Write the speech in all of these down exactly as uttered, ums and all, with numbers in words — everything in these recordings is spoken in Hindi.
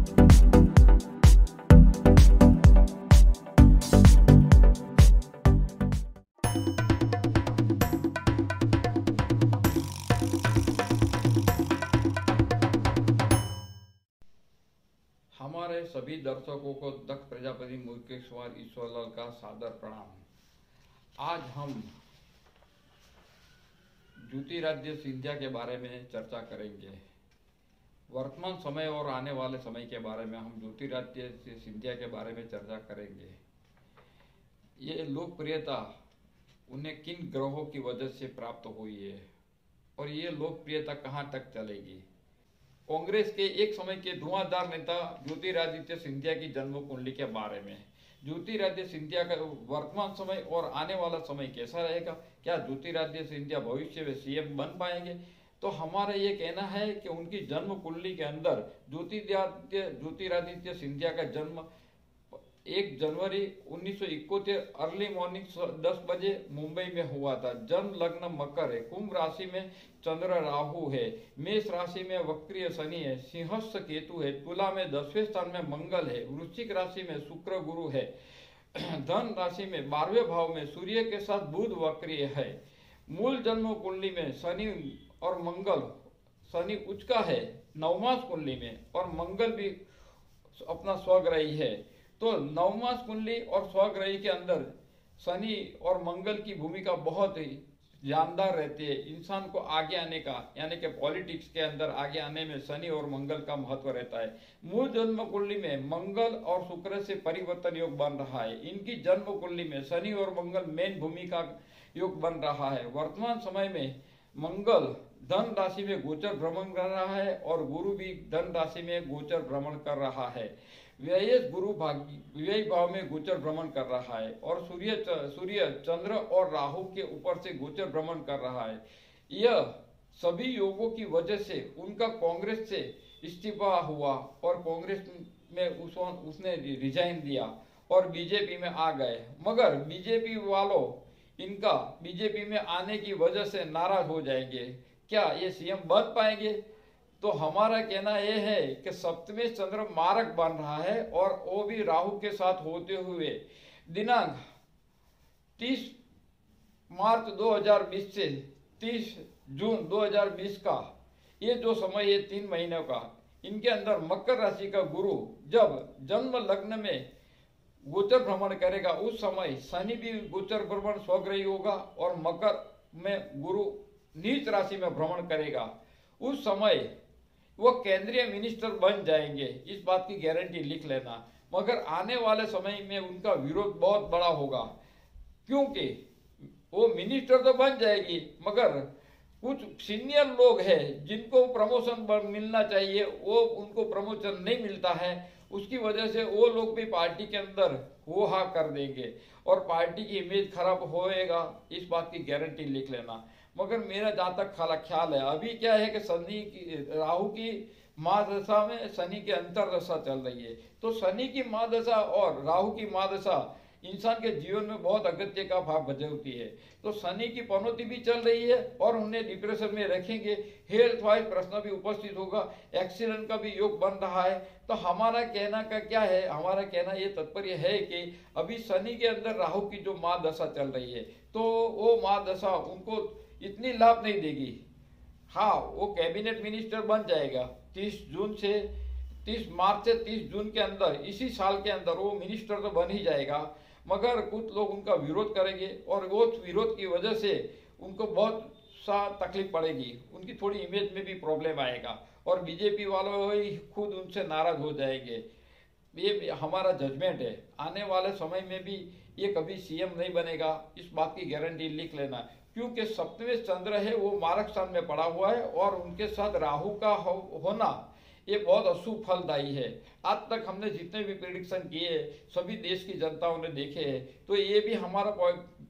हमारे सभी दर्शकों को दक्ष प्रजापति मुकेश्वर ईश्वरलाल का सादर प्रणाम। आज हम ज्योतिरादित्य सिंधिया के बारे में चर्चा करेंगे। वर्तमान समय और आने वाले समय के बारे में हम ज्योतिरादित्य सिंधिया के बारे में चर्चा करेंगे। ये लोकप्रियता उन्हें किन ग्रहों की वजह से प्राप्त हुई है और ये लोकप्रियता कहाँ तक चलेगी। कांग्रेस के एक समय के धुआंधार नेता ज्योतिरादित्य सिंधिया की जन्म कुंडली के बारे में। ज्योतिरादित्य सिंधिया का वर्तमान समय और आने वाला समय कैसा रहेगा, क्या ज्योतिरादित्य सिंधिया भविष्य में सीएम बन पाएंगे? तो हमारा ये कहना है कि उनकी जन्म कुंडली के अंदर ज्योतिरादित्य ज्योतिरादित्य सिंधिया का जन्म एक जनवरी उन्नीस सौ इक्यासी अर्ली मॉर्निंग दस बजे मुंबई में हुआ था। जन्म लग्न मकर है, कुंभ राशि में चंद्र राहु है, मेष राशि में वक्रीय शनि है, सिंहस्थ केतु है, तुला में दसवें स्थान में मंगल है, वृश्चिक राशि में शुक्र गुरु है, धन राशि में बारहवें भाव में सूर्य के साथ बुध वक्रीय है। मूल जन्म कुंडली में शनि और मंगल, शनि उच्च का है नवमास कुंडली में और मंगल भी अपना स्वग्रही है। तो नवमास कुंडली और स्वग्रही के अंदर शनि और मंगल की भूमिका बहुत ही जानदार रहती है। इंसान को आगे आने का, यानी कि पॉलिटिक्स के अंदर आगे आने में शनि और मंगल का महत्व रहता है। मूल जन्म कुंडली में मंगल और शुक्र से परिवर्तन योग बन रहा है। इनकी जन्म कुंडली में शनि और मंगल मेन भूमिका योग बन रहा है। वर्तमान समय में मंगल धन राशि में गोचर भ्रमण कर रहा है और गुरु भी धन राशि में गोचर भ्रमण कर रहा है। व्यय गुरु व्यय भाव में गोचर भ्रमण कर रहा है और सूर्य सूर्य चंद्र और राहु के ऊपर से गोचर भ्रमण कर रहा है। यह सभी योगों की वजह से उनका कांग्रेस से इस्तीफा हुआ और कांग्रेस में उस, उसने रिजाइन दिया और बीजेपी में आ गए। मगर बीजेपी वालों इनका बीजेपी में आने की वजह से नाराज हो जाएंगे। क्या ये सीएम बन पाएंगे? तो हमारा कहना यह है कि सप्तमें चंद्र मारक बन रहा है और वो भी राहु के साथ होते हुए दिनांक तीस मार्च दो हज़ार बीस से तीस जून दो हज़ार बीस का ये जो समय है तीन महीनों का, इनके अंदर मकर राशि का गुरु जब जन्म लग्न में गोचर भ्रमण करेगा उस समय शनि भी गोचर भ्रमण स्वग्रही होगा और मकर में गुरु नीच राशि में भ्रमण करेगा। उस समय वो केंद्रीय मिनिस्टर बन जाएंगे, इस बात की गारंटी लिख लेना। मगर आने वाले समय में उनका विरोध बहुत बड़ा होगा, क्योंकि वो मिनिस्टर तो बन जाएगी मगर कुछ सीनियर लोग हैं जिनको प्रमोशन मिलना चाहिए वो उनको प्रमोशन नहीं मिलता है। उसकी वजह से वो लोग भी पार्टी के अंदर हो हा कर देंगे और पार्टी की इमेज खराब होएगा, इस बात की गारंटी लिख लेना। मगर मेरा जहाँ तक खाला ख्याल है, अभी क्या है कि शनि की राहु की महादशा में शनि की अंतरदशा चल रही है। तो शनि की महादशा और राहु की महादशा इंसान के जीवन में बहुत अगत्य का भाग बजाती है। तो शनि की पनौती भी चल रही है और उन्हें डिप्रेशन में रखेंगे। हेल्थ वाइज प्रश्न भी उपस्थित होगा, एक्सीडेंट का भी योग बन रहा है। तो हमारा कहना का क्या है, हमारा कहना ये तात्पर्य है कि अभी शनि के अंदर राहु की जो महादशा चल रही है तो वो महादशा उनको इतनी लाभ नहीं देगी। हाँ, वो कैबिनेट मिनिस्टर बन जाएगा तीस जून से तीस मार्च से तीस जून के अंदर, इसी साल के अंदर वो मिनिस्टर तो बन ही जाएगा। मगर कुछ लोग उनका विरोध करेंगे और वो विरोध की वजह से उनको बहुत सा तकलीफ पड़ेगी, उनकी थोड़ी इमेज में भी प्रॉब्लम आएगा और बीजेपी वालों ही खुद उनसे नाराज हो जाएंगे। ये हमारा जजमेंट है। आने वाले समय में भी ये कभी सीएम नहीं बनेगा, इस बात की गारंटी लिख लेना, क्योंकि सप्तमें चंद्र है वो मारक स्थान में पड़ा हुआ है और उनके साथ राहु का हो, होना ये बहुत अशुभ फलदायी है। आज तक हमने जितने भी प्रेडिक्शन किए सभी देश की जनताओं ने देखे हैं। तो ये भी हमारा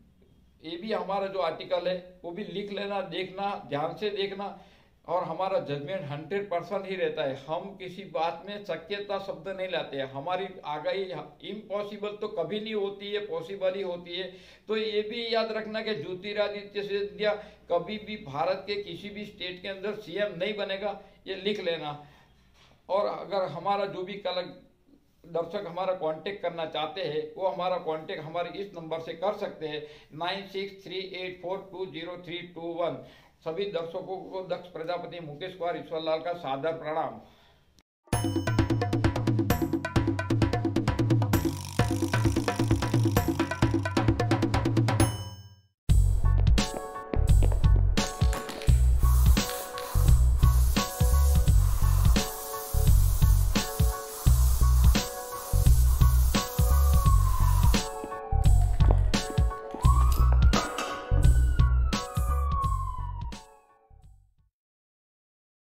ये भी हमारा जो आर्टिकल है वो भी लिख लेना, देखना, ध्यान से देखना और हमारा जजमेंट हंड्रेड परसेंट ही रहता है। हम किसी बात में शक्यता शब्द नहीं लाते हैं। हमारी आगाही इम्पॉसिबल तो कभी नहीं होती है, पॉसिबल ही होती है। तो ये भी याद रखना कि ज्योतिरादित्य सिंधिया कभी भी भारत के किसी भी स्टेट के अंदर सीएम नहीं बनेगा, ये लिख लेना। और अगर हमारा जो भी कल दर्शक हमारा कांटेक्ट करना चाहते हैं वो हमारा कांटेक्ट हमारे इस नंबर से कर सकते हैं nine six three eight four two zero three two one. सभी दर्शकों को दक्ष प्रजापति मुकेश कुमार ईश्वरलाल का सादर प्रणाम।